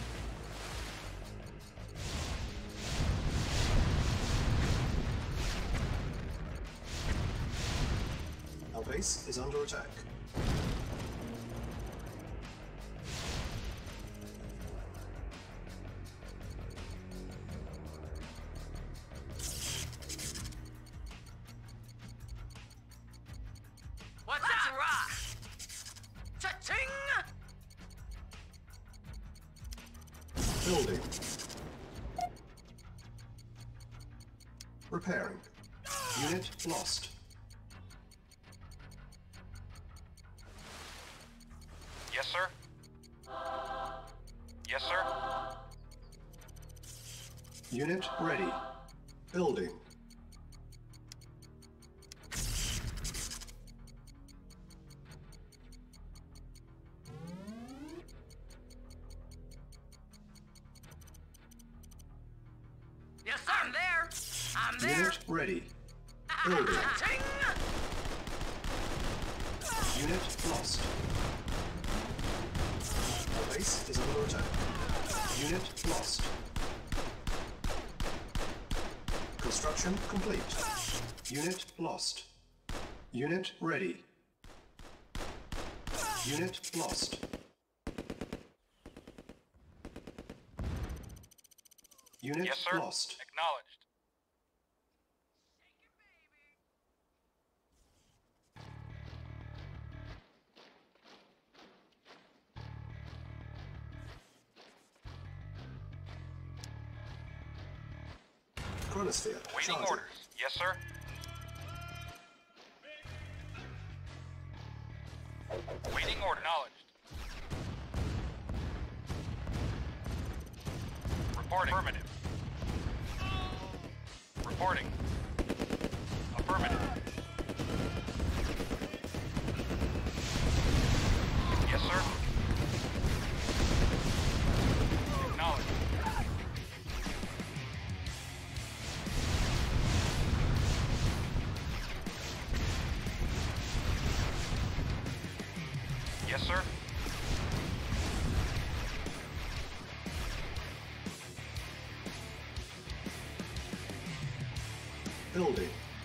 Our base is under attack. What's up? Rock. Cha-ching. Building. Repairing. Unit lost. Yes, sir? Yes, sir? Unit ready. Building. Yes, sir. I'm there. I'm there. Unit ready. Building. Cha-ching. Unit lost. Our base is under attack. Unit lost. Construction complete. Unit lost. Unit ready. Unit lost. Unit Yes, sir? lost. Acknowledged. Chronosphere. Waiting charging. orders. Yes, sir? Waiting order. Acknowledged. Reporting. Affirmative. Reporting. Affirmative. Yes, sir. Acknowledged. Yes, sir. Building.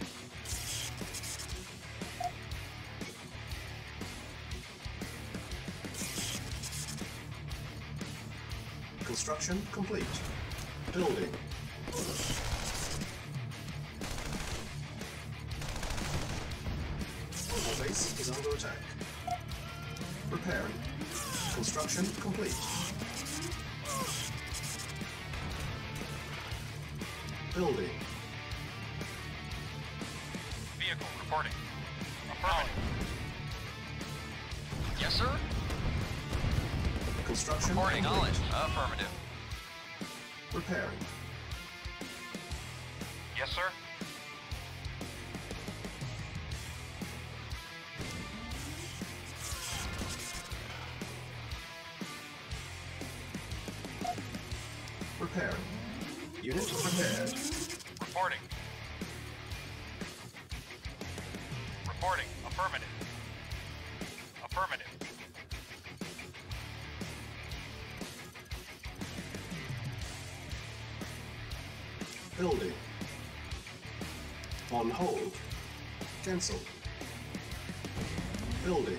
Construction complete. Building. Our base is under attack. Repairing. Construction complete. Building. Vehicle reporting. Affirmative. Yes, sir. Construction Reporting. complete. Knowledge. Affirmative. Repairing. Yes, sir. Repairing. Unit prepared. Reporting. Reporting. Affirmative. Affirmative. Building. On hold. Cancel. Building.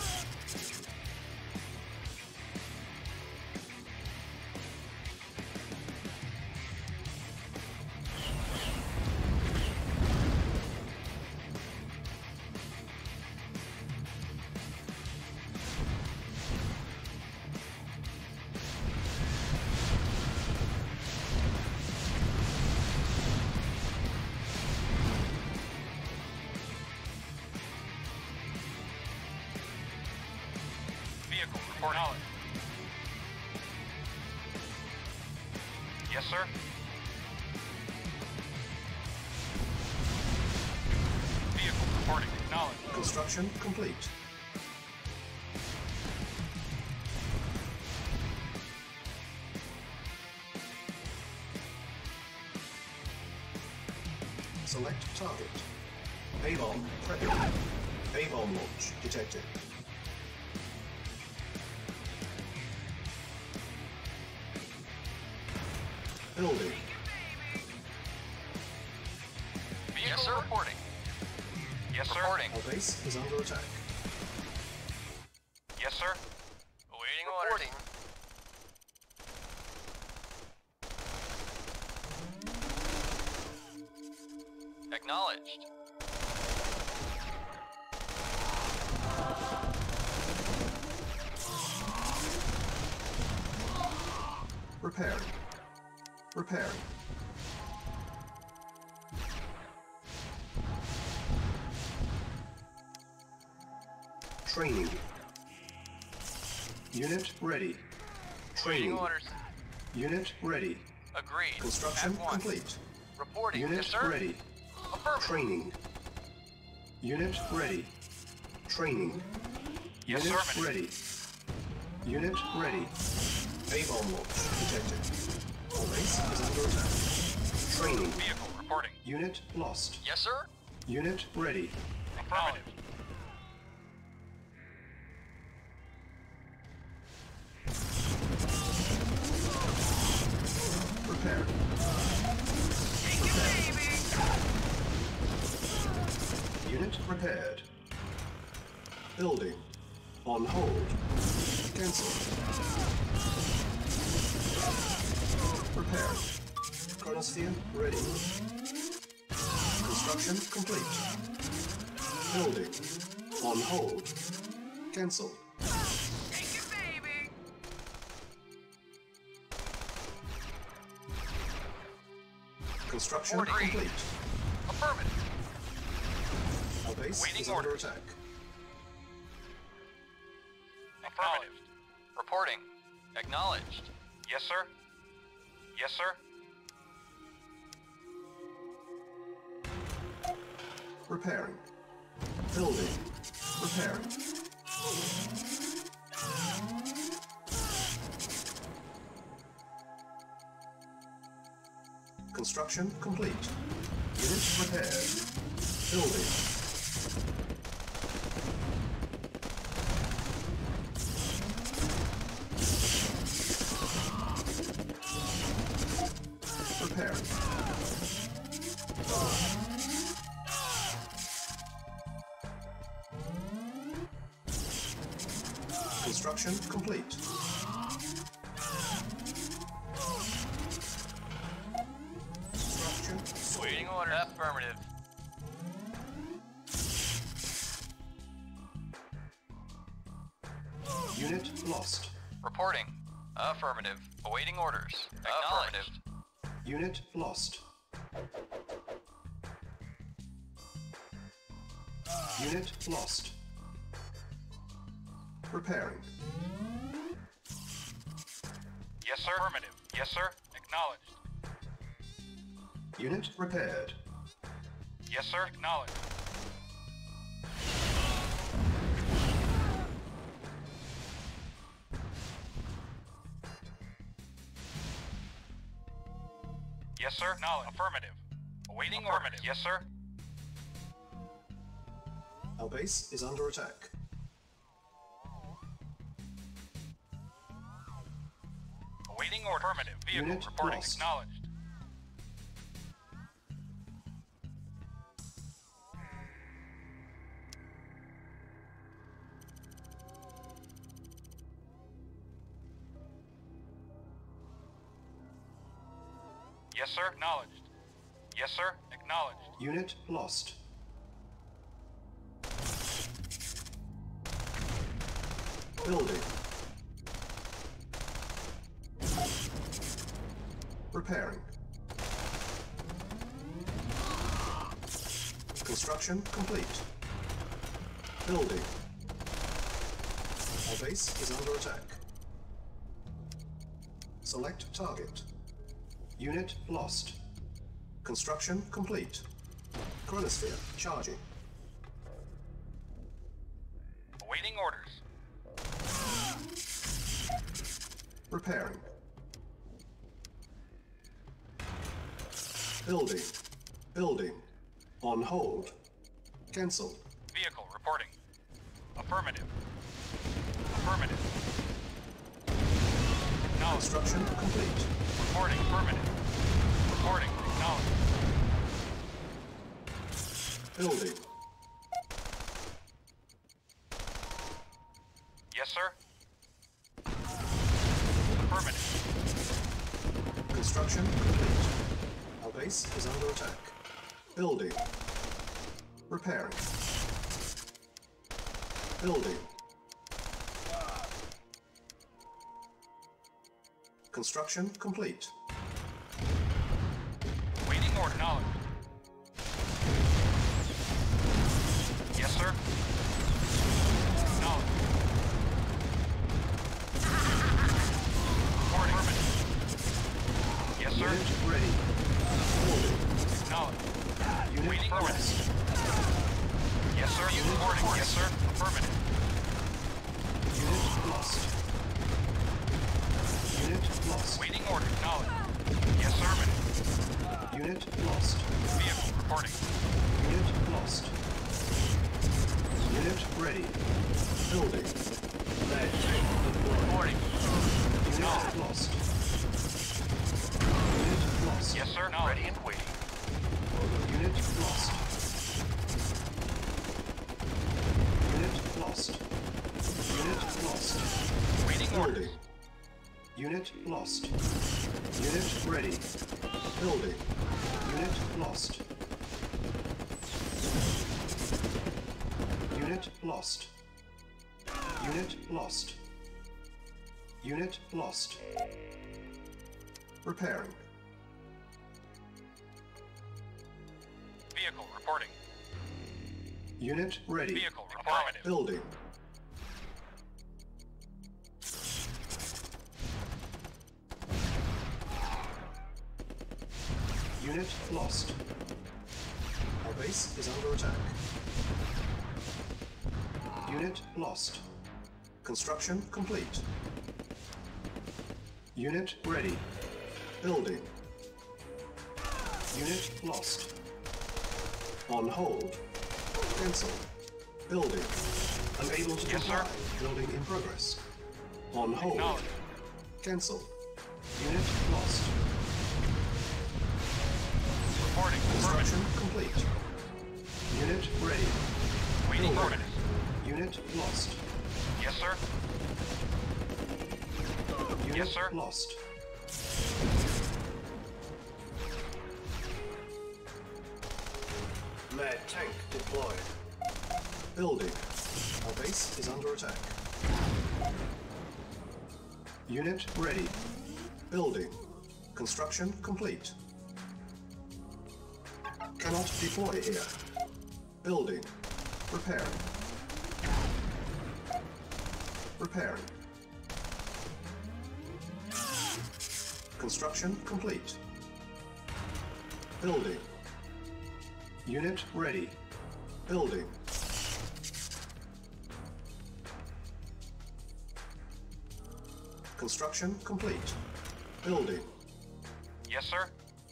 Vehicle report knowledge. Yes, sir. Vehicle reporting. Acknowledged. Construction complete. Select target. A-bomb prepping. A-bomb launch detected. Building. Vehicle yes, sir. Reporting. Yes, sir. Reporting. Our base is under attack. Yes, sir. Awaiting Reporting. orders. Acknowledged. Repairing. Repairing. Training. Unit ready. Training. Awaiting orders. Unit ready. Agreed. Construction At once. complete. Reporting. Unit Yes, sir. ready. Affirmative. Training. Unit ready. Training. Yes, Unit sir. ready. Unit ready. A-bomb launch detected. Our base is under attack. Training. Vehicle reporting. Unit lost. Yes, sir. Unit ready. Affirmative. Prepare. Unit prepared. Building. On hold. Cancel. Prepare. Chronosphere ready. Construction complete. Building. On hold. Cancel. Take it, baby. Construction Agreed. complete. Affirmative. Our base Waiting is under orders. attack. Affirmative. Reporting. Acknowledged. Yes, sir. Yes, sir. Repairing. Building. Repairing. Construction complete. Unit repaired. Building. Repairing. Construction complete. Construction Waiting order. Affirmative. Unit lost. Reporting. Affirmative. Awaiting orders. Affirmative. Unit lost. Unit lost. Repairing. Yes, sir. Affirmative. Yes, sir. Acknowledged. Unit repaired. Yes, sir. Acknowledged. Yes, sir. Acknowledged. Affirmative. Awaiting affirmative. Yes, sir. Our base is under attack. Awaiting order. Affirmative. Vehicle Unit reporting. lost. Acknowledged. Yes, sir. Acknowledged. Yes, sir. Acknowledged. Unit lost. Building. Repairing. Construction complete. Building. Our base is under attack. Select target. Unit lost. Construction complete. Chronosphere charging. Awaiting orders. Repairing. Building. Building. On hold. Cancel. Vehicle reporting. Affirmative. Affirmative. Acknowledged. Construction complete. Reporting. Affirmative. Reporting. Acknowledged. Building. Yes, sir. Affirmative. Construction complete. Our base is under attack. Building. Repairing. Building. Construction complete. Waiting order. Acknowledged. Yes, sir. Acknowledged. Reporting. Affirmative. Yes, sir. Unit ready. Building. Acknowledged. Unit Waiting lost. orders. Yes, sir. Unit Reporting. lost. Yes, sir. Affirmative. Unit lost. Unit lost. Waiting order. Acknowledged. Yes, sir. Affirmative. Unit lost. Vehicle reporting. Unit lost. Unit ready. Building. Reporting. Unit lost. Unit lost. Yes, sir. No. Ready and waiting. Unit lost. Unit lost. Unit lost. Waiting orders. Building. Unit lost. Unit ready. Building. Unit lost. Unit lost. Unit lost. Unit lost. Repairing. Vehicle reporting. Unit ready. Vehicle affirmative. Building. Unit lost. Our base is under attack. Unit lost. Construction complete. Unit ready. Building. Unit lost. On hold. Cancel. Building. Unable to Yes, comply. sir. Building in progress. On hold. Acknowledged. Cancel. Unit lost. Reporting. Construction Affirmative. complete. Unit ready. Waiting Building. orders. Unit lost. Yes, sir. Unit Yes, sir. lost. Mad tank deployed. Building. Our base is under attack. Unit ready. Building. Construction complete. Cannot deploy here. Building. Repairing. Repairing. Construction complete. Building. Unit ready. Building. Construction complete. Building. Yes, sir.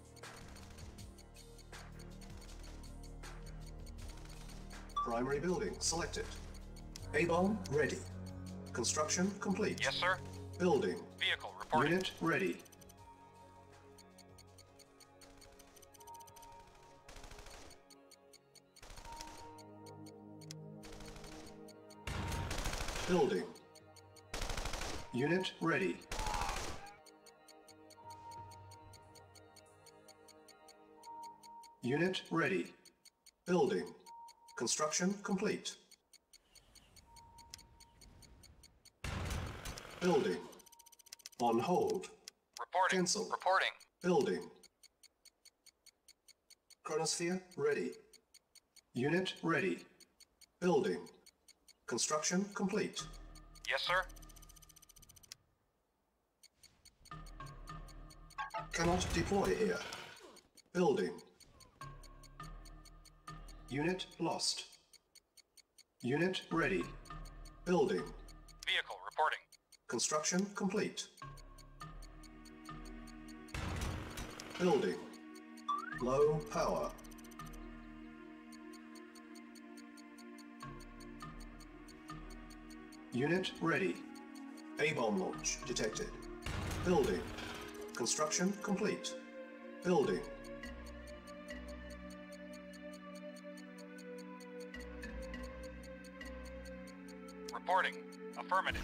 Primary building selected. A-bomb ready. Construction complete. Yes, sir. Building. Vehicle reporting. Unit ready. Building. Unit ready. Unit ready. Building. Construction complete. Building. On hold. Reporting. Cancel. Reporting. Building. Chronosphere ready. Unit ready. Building. Construction complete. Yes, sir. Cannot deploy here. Building. Unit lost. Unit ready. Building. Vehicle reporting. Construction complete. Building. Low power. Unit ready. A-bomb launch detected. Building. Construction complete. Building. Reporting. Affirmative.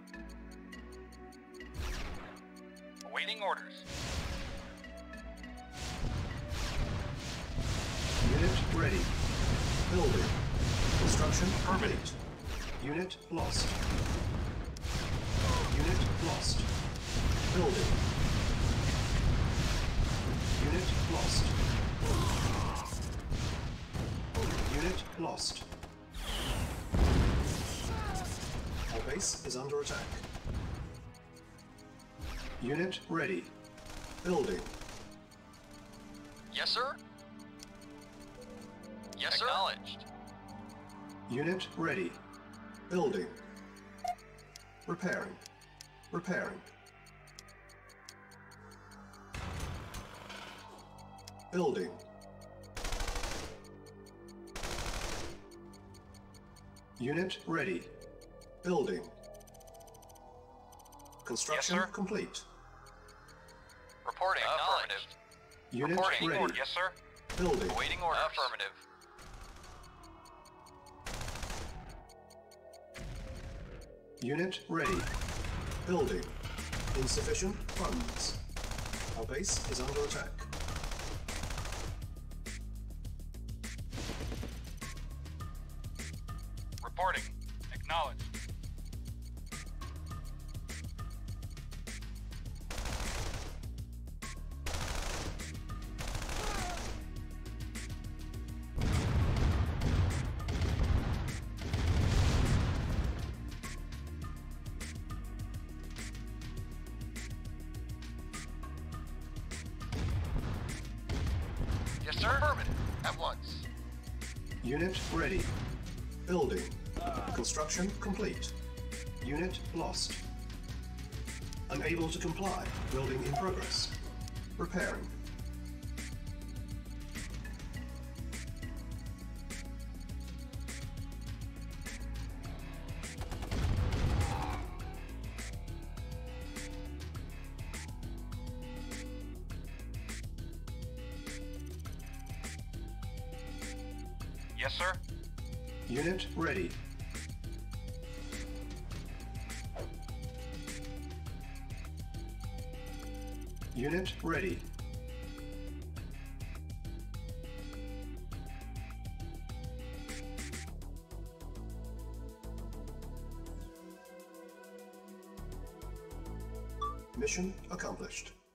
Awaiting orders. Unit ready. Building. Construction complete. Unit lost. Unit lost. Building. Unit lost. Unit lost. Our base is under attack. Unit ready. Building. Yes, sir. Yes, sir. Acknowledged. Unit ready. Building. Repairing. Repairing. Building. Unit ready. Building. Construction Yes, sir. complete. Reporting. Affirmative. Unit Reporting. ready. Yes, sir. Building. Awaiting orders. Affirmative. Unit ready. Building. Insufficient funds. Our base is under attack. Reporting. Acknowledged. Yes, sir. Affirmative. At once. Unit ready. Building. Construction complete. Unit lost. Unable to comply. Building in progress. Repairing. Yes, sir. Unit ready. Unit ready. Mission accomplished.